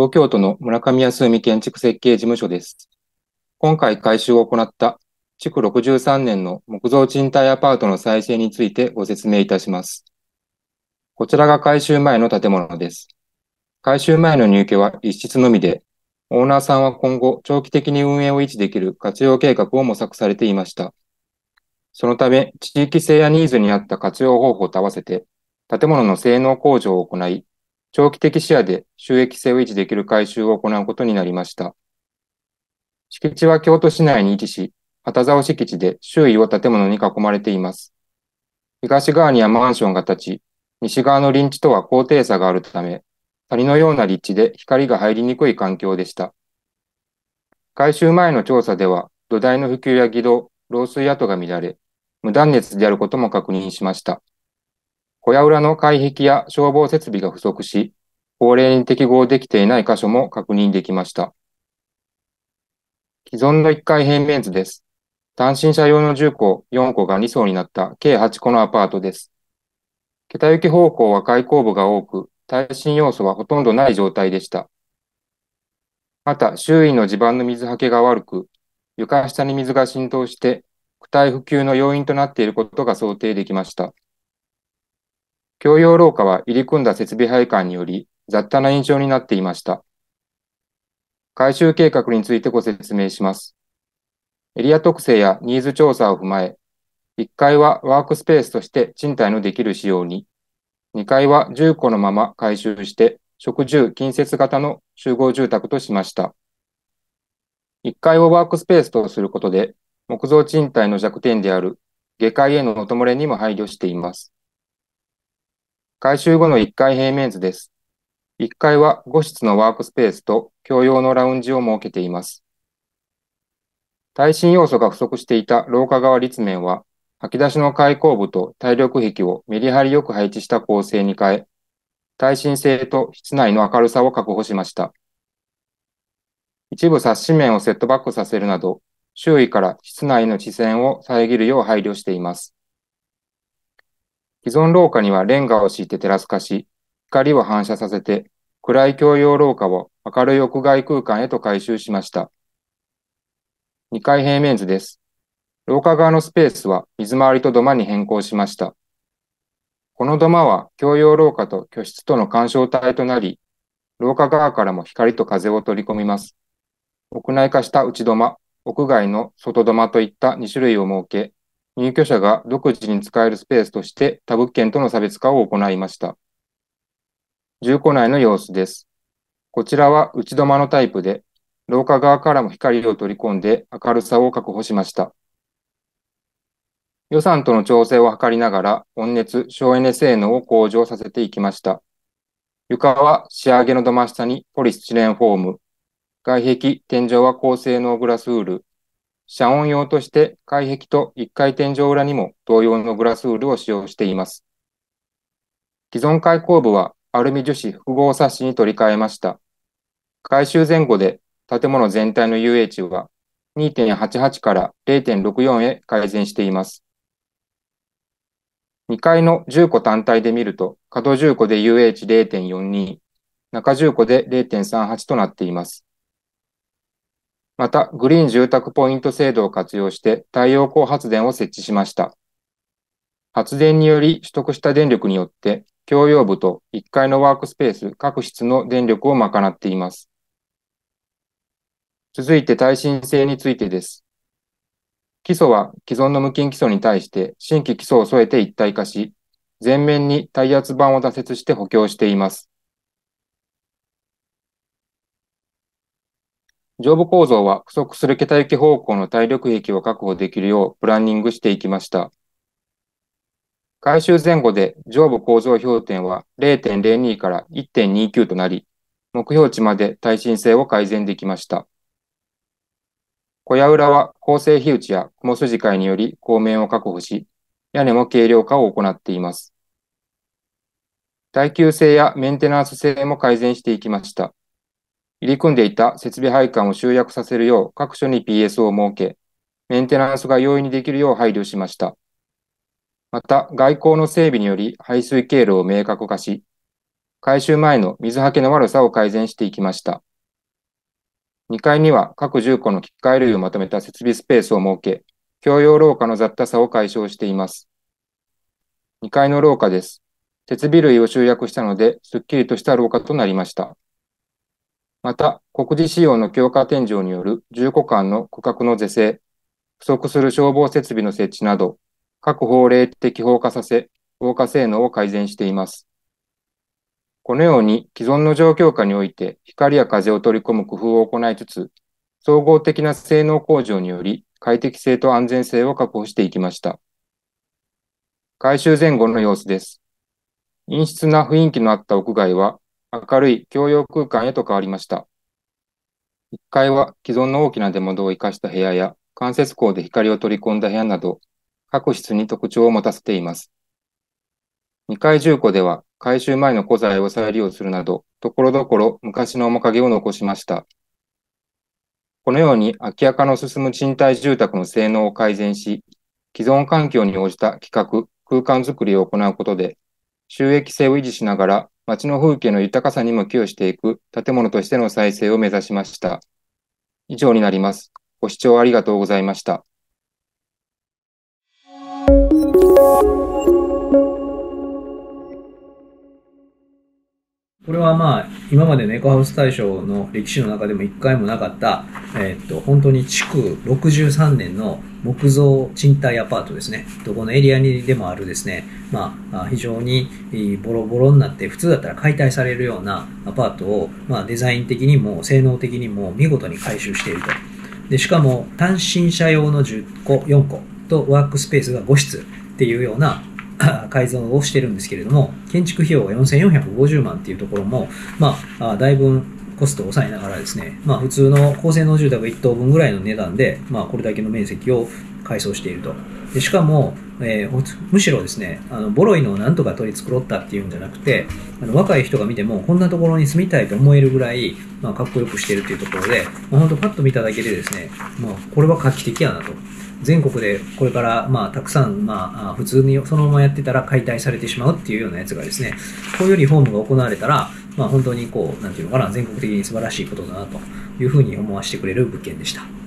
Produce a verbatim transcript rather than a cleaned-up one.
東京都の村上康文建築設計事務所です。今回改修を行った築ろくじゅうさんねんの木造賃貸アパートの再生についてご説明いたします。こちらが改修前の建物です。改修前の入居は一室のみで、オーナーさんは今後長期的に運営を維持できる活用計画を模索されていました。そのため、地域性やニーズに合った活用方法と合わせて、建物の性能向上を行い、長期的視野で収益性を維持できる改修を行うことになりました。敷地は京都市内に位置し、旗竿敷地で周囲を建物に囲まれています。東側にはマンションが建ち、西側の臨地とは高低差があるため、谷のような立地で光が入りにくい環境でした。改修前の調査では、土台の普及や義動、漏水跡が見られ、無断熱であることも確認しました。小屋裏の外壁や消防設備が不足し、法令に適合できていない箇所も確認できました。既存のいっかい平面図です。単身者用のじゅうこ、よんこがに層になった計はちこのアパートです。北行き方向は開口部が多く、耐震要素はほとんどない状態でした。また、周囲の地盤の水はけが悪く、床下に水が浸透して、躯体普及の要因となっていることが想定できました。共用廊下は入り組んだ設備配管により雑多な印象になっていました。改修計画についてご説明します。エリア特性やニーズ調査を踏まえ、いっかいはワークスペースとして賃貸のできる仕様に、にかいは住戸のまま改修して職住近接型の集合住宅としました。いっかいをワークスペースとすることで、木造賃貸の弱点である下階への音漏れにも配慮しています。改修後のいっかい平面図です。いっかいはご室のワークスペースと共用のラウンジを設けています。耐震要素が不足していた廊下側立面は、吐き出しの開口部と耐力壁をメリハリよく配置した構成に変え、耐震性と室内の明るさを確保しました。一部サッシ面をセットバックさせるなど、周囲から室内の視線を遮るよう配慮しています。既存廊下にはレンガを敷いてテラス化し、光を反射させて、暗い共用廊下を明るい屋外空間へと改修しました。にかい平面図です。廊下側のスペースは水回りと土間に変更しました。この土間は共用廊下と居室との干渉帯となり、廊下側からも光と風を取り込みます。屋内化した内土間、屋外の外土間といったに種類を設け、入居者が独自に使えるスペースとして他物件との差別化を行いました。住戸内の様子です。こちらは内土間のタイプで、廊下側からも光を取り込んで明るさを確保しました。予算との調整を図りながら、温熱、省エネ性能を向上させていきました。床は仕上げの土間下にポリスチレンフォーム、外壁、天井は高性能グラスウール、遮音用として外壁といっかい天井裏にも同様のグラスウールを使用しています。既存開口部はアルミ樹脂複合サッシに取り替えました。改修前後で建物全体の ユーエイチ は にてんはちはち から れいてんろくよん へ改善しています。にかいのじゅうこ単体で見ると、角じゅうこで ユーエイチれいてんよんに、中じゅうこで れいてんさんはち となっています。また、グリーン住宅ポイント制度を活用して太陽光発電を設置しました。発電により取得した電力によって、共用部といっかいのワークスペース各室の電力を賄っています。続いて耐震性についてです。基礎は既存の無菌基礎に対して新規基礎を添えて一体化し、全面に耐圧板を打設して補強しています。上部構造は不足する桁行き方向の耐力壁を確保できるようプランニングしていきました。改修前後で上部構造標点は れいてんれいに から いってんにきゅう となり、目標値まで耐震性を改善できました。小屋裏は構成火打ちや雲筋階により光面を確保し、屋根も軽量化を行っています。耐久性やメンテナンス性も改善していきました。入り組んでいた設備配管を集約させるよう各所に ピーエス を設け、メンテナンスが容易にできるよう配慮しました。また、外交の整備により排水経路を明確化し、 改修前の水はけの悪さを改善していきました。にかいには各じゅっこの機械類をまとめた設備スペースを設け、共用廊下の雑多さを解消しています。にかいの廊下です。設備類を集約したので、すっきりとした廊下となりました。また、国事仕様の強化天井によるじゅっこかんの区画の是正、不足する消防設備の設置など、各法令的放火させ、防火性能を改善しています。このように既存の状況下において光や風を取り込む工夫を行いつつ、総合的な性能向上により快適性と安全性を確保していきました。改修前後の様子です。陰湿な雰囲気のあった屋外は明るい共用空間へと変わりました。いっかいは既存の大きな出窓を生かした部屋や間接光で光を取り込んだ部屋など、各室に特徴を持たせています。にかい住戸では改修前の古材を再利用するなど、ところどころ昔の面影を残しました。このように空き家化の進む賃貸住宅の性能を改善し、既存環境に応じた企画、空間づくりを行うことで、収益性を維持しながら街の風景の豊かさにも寄与していく建物としての再生を目指しました。以上になります。ご視聴ありがとうございました。 これはまあ、今までのエコハウス大賞の歴史の中でも一回もなかった、えー、っと、本当に築ろくじゅうさんねんの木造賃貸アパートですね。どこのエリアにでもあるですね、まあ、非常にボロボロになって普通だったら解体されるようなアパートを、まあ、デザイン的にも性能的にも見事に改修していると。で、しかも単身者用のじゅっこ、よんことワークスペースがご室っていうような改造をしてるんですけれども、建築費用がよんせんよんひゃくごじゅうまんっていうところも、まあ、だいぶコストを抑えながらですね、まあ、普通の高性能住宅いっ棟分ぐらいの値段で、まあ、これだけの面積を改装していると。でしかも、えー、むしろですね、あのボロいのをなんとか取り繕ったっていうんじゃなくて、あの若い人が見てもこんなところに住みたいと思えるぐらい、まあ、かっこよくしているというところで、まあ、本当パッと見ただけでですね、まあ、これは画期的やなと。全国でこれから、まあ、たくさん、まあ、普通にそのままやってたら解体されてしまうっていうようなやつがですね、こういうリフォームが行われたら、まあ、本当にこう、なんていうのかな、全国的に素晴らしいことだなというふうに思わせてくれる物件でした。